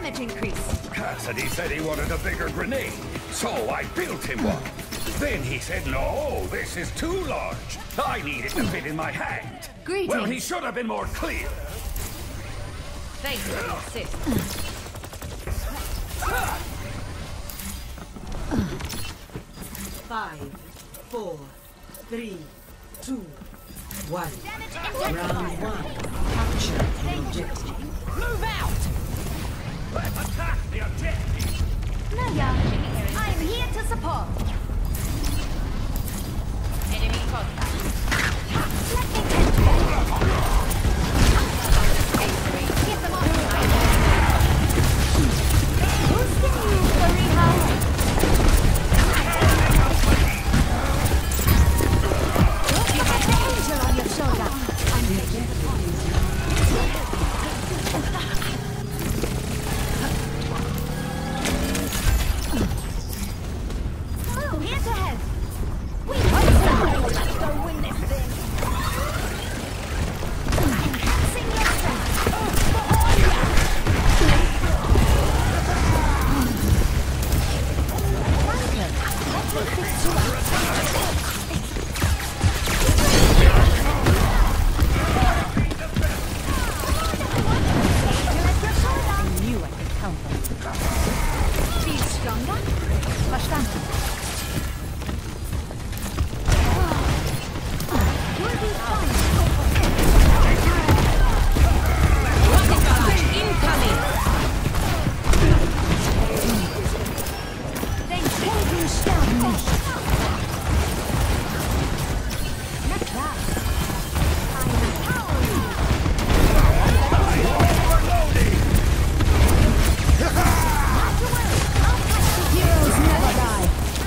damage increase. Cassidy said he wanted a bigger grenade, so I built him one. Then he said, no, this is too large. I need it to fit in my hand. Greetings. Well, he should have been more clear. Thanks for the assist. 5, 4, 3, 2, 1. Round 1. Capture the objective. Move out! Let's attack the objective. Naya, I'm here to support. Enemy contact. Let me tend to that. Get them off my boosting you, furry house. You have the angel on your shoulder. I'm taking the point. Oh, here to help. We must let's go win this thing. Enhancing your I knew I could count on. Feel stronger? Verstanden. You'll be fine. Incoming! Thanks, Helden sterben nicht. Na klar. I'm empowering Not to worry. I'll catch the heroes never die.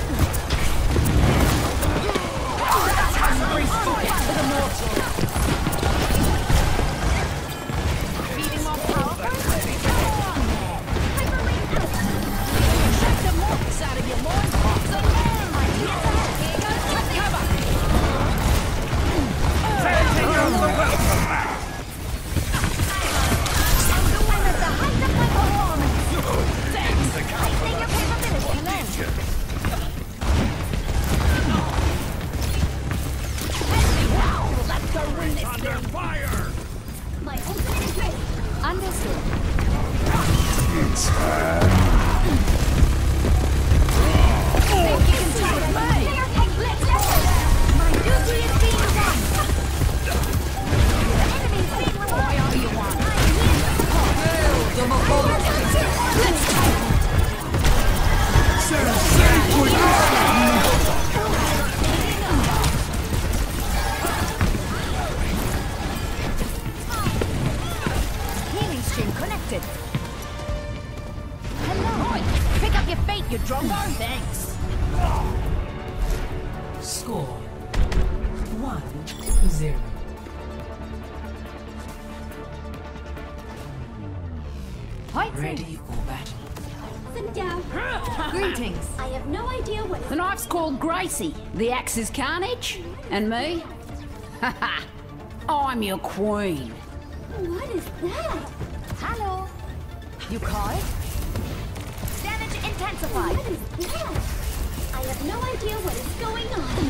That's how you bring strength to the mortal. Feeding more power? Go on there. Hyperlink out. Shut the morts out of your loins. So learn, my dear. Here goes the cover. I'm at the height of my performance. Thanks. I think your capability alone. Wow, let's go win this Under thing. fire! My ultimate is ready. Understood. Think you can try to me? Let's go. My duty is being done. The enemy's being rewarded. Why are you one? I'm here to support. Let's tighten. Healing stream connected. Hello. Pick up your fate, you drongo. Thanks. Score 1-0. Points in. Ready for battle. Sit down. Greetings. I have no idea what is. The knife's called Gracie, the axe is Carnage, and me? Haha, I'm your queen. What is that? Hello. You call it? Damage intensified. What is that? I have no idea what is going on.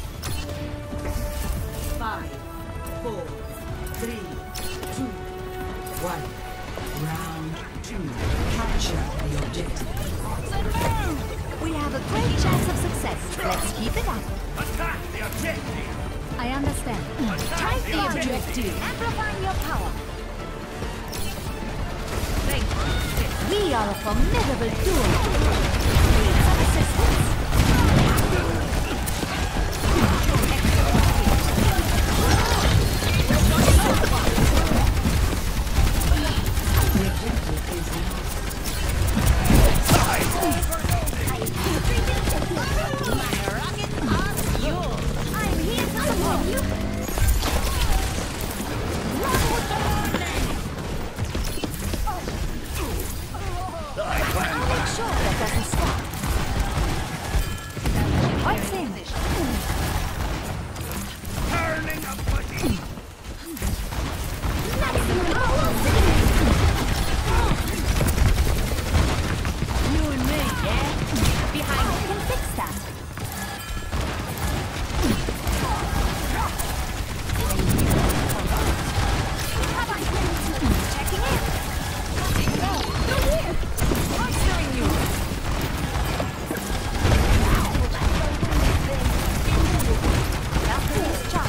5, 4, 3, 2, 1. Round 2. Capture the objective. We have a great chance of success. Let's keep it up. Attack the objective! I understand. Time the the objective. objective. Amplifying your power. We are a formidable duo. Need some assistance. I'm here to support you. Make sure that doesn't stop. Behind you can fix that. Checking in. No, here. Monstering you. After this job.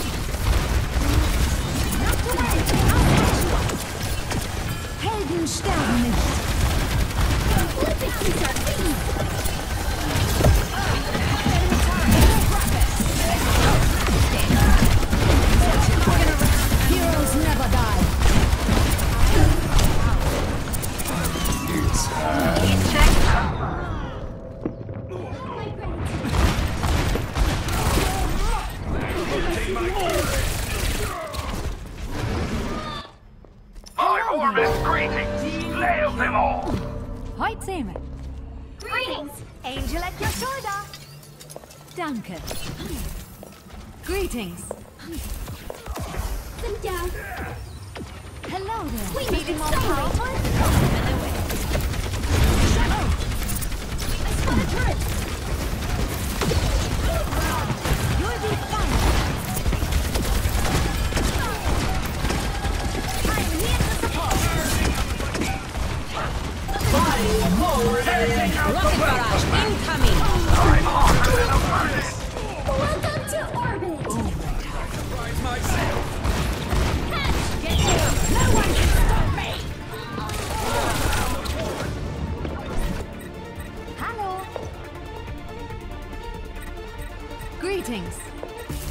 Not to worry. I'll catch you up. Helden sterben nicht. Heroes never die. My warmest greetings! Hail them all! Heute sehen wir. Greetings! Angel at your shoulder. Danke. Greetings. Sit down. Hello there. We Feeling more must powerful? I spot a turret! You'll be fine. I'm here to support. Rocket barrage incoming. I'm hotter than a furnace! Welcome to orbit! Rise myself! Get here. No one can stop me. Hello. Greetings.